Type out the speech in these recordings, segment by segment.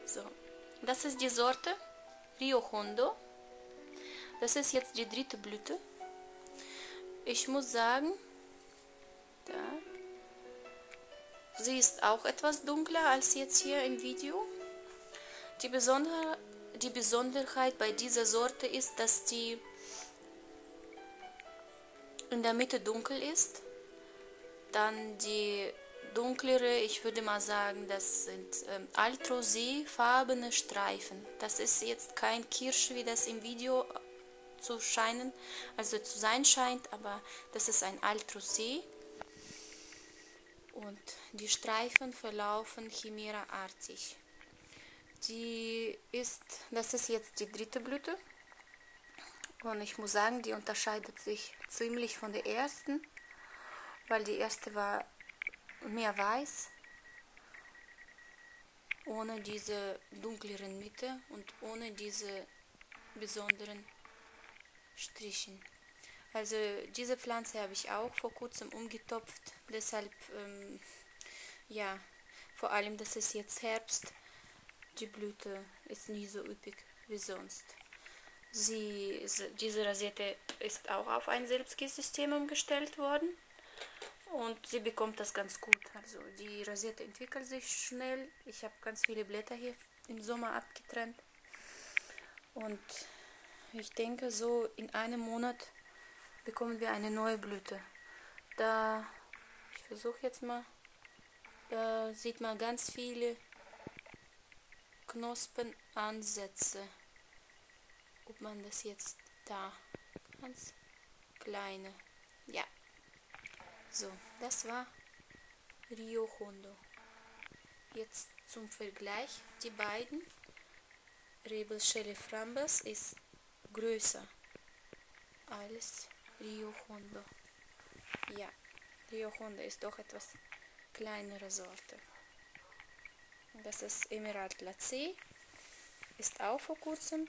So, das ist die Sorte Rio Hondo. Das ist jetzt die dritte Blüte. Ich muss sagen, sie ist auch etwas dunkler als jetzt hier im Video. Die Besonderheit bei dieser Sorte ist, dass die in der Mitte dunkel ist. Dann die dunklere, ich würde mal sagen, das sind altrosé-farbene Streifen. Das ist jetzt kein Kirsch, wie das im Video zu sein scheint, aber das ist ein Altrosé. Und die Streifen verlaufen Chimera-artig. Das ist jetzt die dritte Blüte. Und ich muss sagen, die unterscheidet sich ziemlich von der ersten, weil die erste war mehr weiß, ohne diese dunkleren Mitte und ohne diese besonderen Strichen. Also diese Pflanze habe ich auch vor kurzem umgetopft, deshalb, ja, vor allem, das ist jetzt Herbst, die Blüte ist nie so üppig wie sonst. Diese Rosette ist auch auf ein Selbstgießsystem umgestellt worden und sie bekommt das ganz gut. Also die Rosette entwickelt sich schnell. Ich habe ganz viele Blätter hier im Sommer abgetrennt und ich denke, so in einem Monat bekommen wir eine neue Blüte. Ich versuche jetzt mal, da sieht man ganz viele Knospenansätze. Ob man das jetzt ganz kleine, ja, so, das war Rio Hondo. Jetzt zum Vergleich, die beiden, Rebelschelle Frambes ist größer als Rio Hondo. Ja, Rio Hondo ist doch etwas kleinere Sorte. Das ist Emerald Glacé, ist auch vor kurzem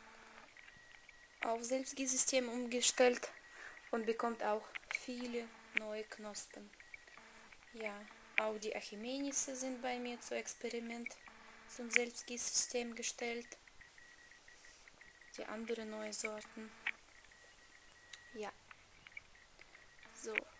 auf Selbstgießsystem umgestellt und bekommt auch viele neue Knospen. Ja, auch die Achimenisse sind bei mir zu Experiment zum Selbstgießsystem gestellt. Die anderen neue Sorten. Ja, so.